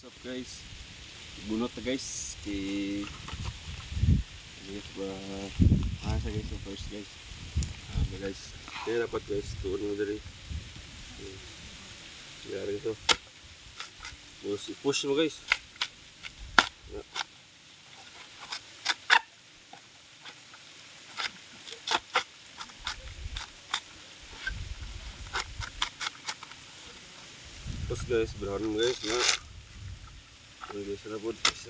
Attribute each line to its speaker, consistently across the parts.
Speaker 1: What's up guys? Bunot na guys kay ba sa guys yung first guys. Guys, kaya dapat guys tuon mo dali. Sigara ito. Push mo guys. Terus guys, berharap guys na guys rabod guys.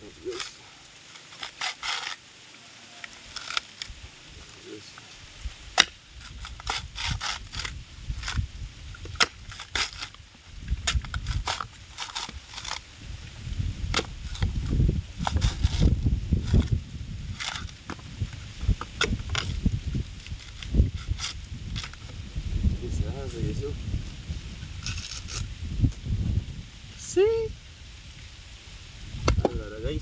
Speaker 1: See? Ada guys.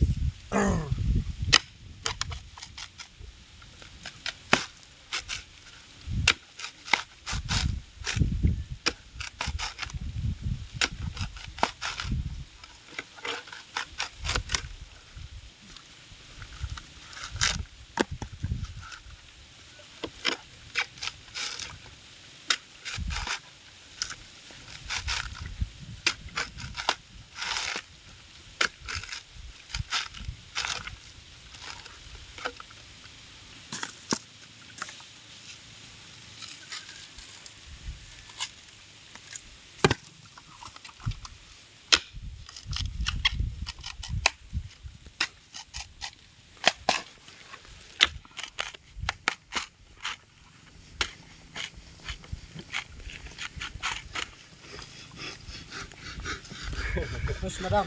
Speaker 2: Push madam.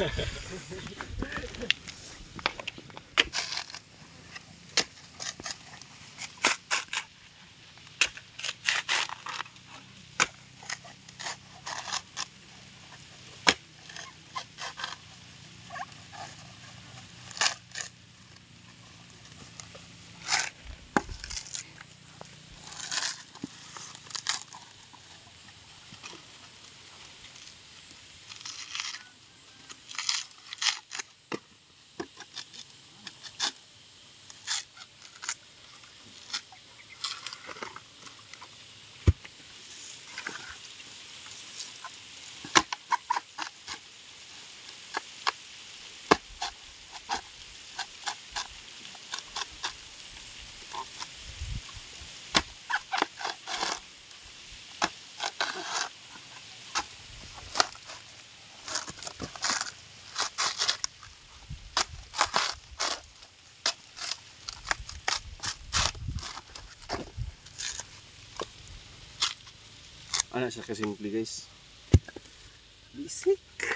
Speaker 1: Ano siya kasimple guys. Basic.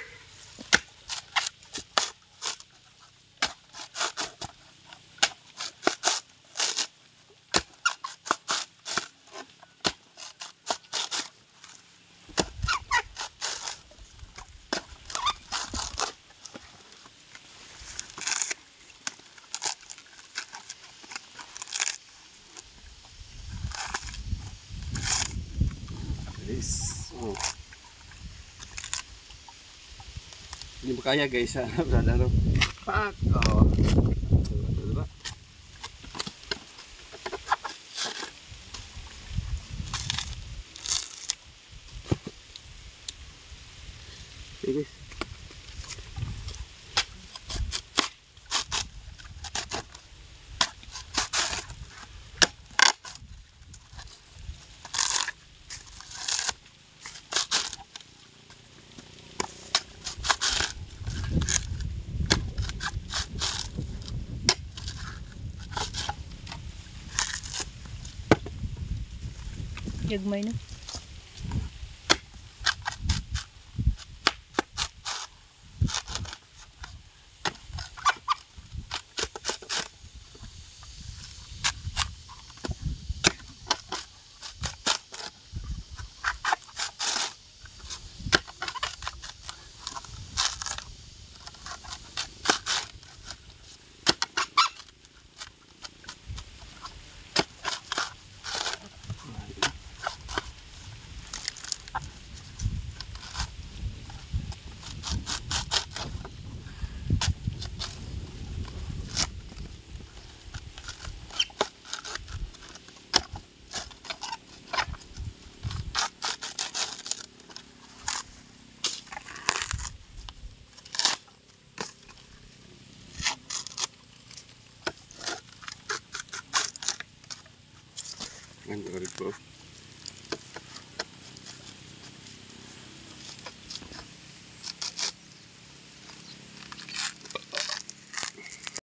Speaker 1: Oh. Hindi mo kaya guys ha, brother. Pak! Oh. Diba? Okay guys.
Speaker 2: Gagmay na.
Speaker 1: Ang ulit po.